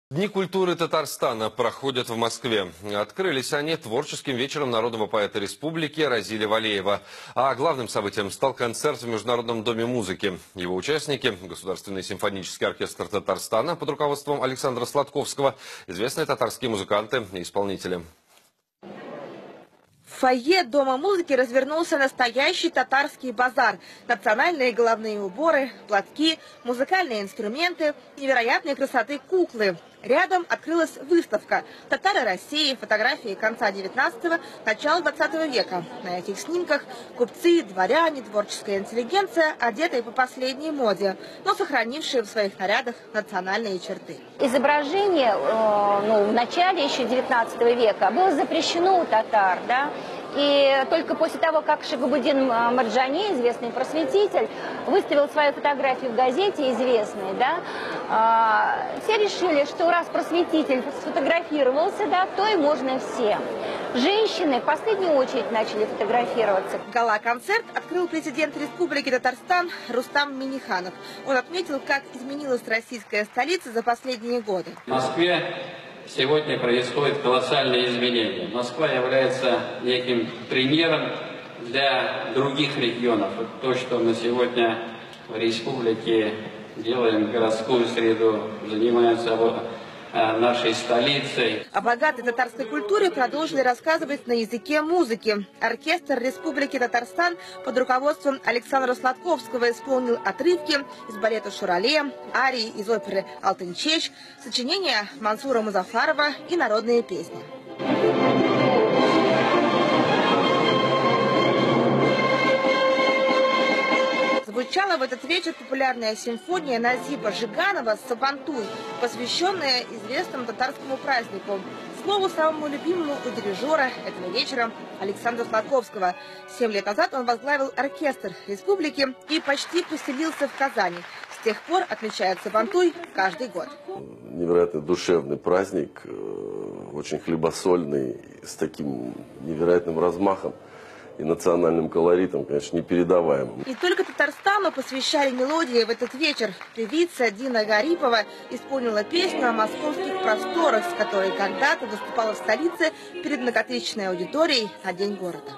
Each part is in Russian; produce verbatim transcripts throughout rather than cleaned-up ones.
Дни культуры Татарстана проходят в Москве. Открылись они творческим вечером народного поэта республики Разили Валеева. А главным событием стал концерт в Международном доме музыки. Его участники – Государственный симфонический оркестр Татарстана под руководством Александра Сладковского, известные татарские музыканты и исполнители. В фойе Дома музыки развернулся настоящий татарский базар. Национальные головные уборы, платки, музыкальные инструменты, невероятной красоты куклы. Рядом открылась выставка «Татары России. Фотографии конца девятнадцатого, начала двадцатого века». На этих снимках купцы, дворяне, творческая интеллигенция, одетые по последней моде, но сохранившие в своих нарядах национальные черты. Изображение ну, в начале еще девятнадцатого века было запрещено у татар, да? И только после того, как Шагабудин Марджани, известный просветитель, выставил свою фотографию в газете известной, да, все решили, что раз просветитель сфотографировался, да, то и можно всем. Женщины в последнюю очередь начали фотографироваться. Гала-концерт открыл президент Республики Татарстан Рустам Минниханов. Он отметил, как изменилась российская столица за последние годы. В Москве сегодня происходят колоссальные изменения. Москва является неким примером для других регионов. То, что мы сегодня в республике делаем городскую среду, занимаемся нашей столицей. О богатой татарской культуре продолжили рассказывать на языке музыки. Оркестр Республики Татарстан под руководством Александра Сладковского исполнил отрывки из балета «Шурале», арии из оперы «Алтынчеч», сочинения Мансура Музафарова и народные песни. Звучала в этот вечер популярная симфония Назиба Жиганова «Сабантуй», посвященная известному татарскому празднику. Слову самому любимому у дирижера этого вечера Александра Сладковского. Семь лет назад он возглавил оркестр республики и почти поселился в Казани. С тех пор отмечает Сабантуй каждый год. Невероятно душевный праздник, очень хлебосольный, с таким невероятным размахом и национальным колоритом, конечно, непередаваемым. Не только Татарстану посвящали мелодии в этот вечер. Певица Дина Гарипова исполнила песню о московских просторах, с которой когда-то выступала в столице перед многотысячной аудиторией на День города.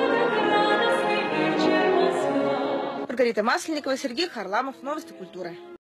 Маргарита Масленникова, Сергей Харламов. Новости культуры.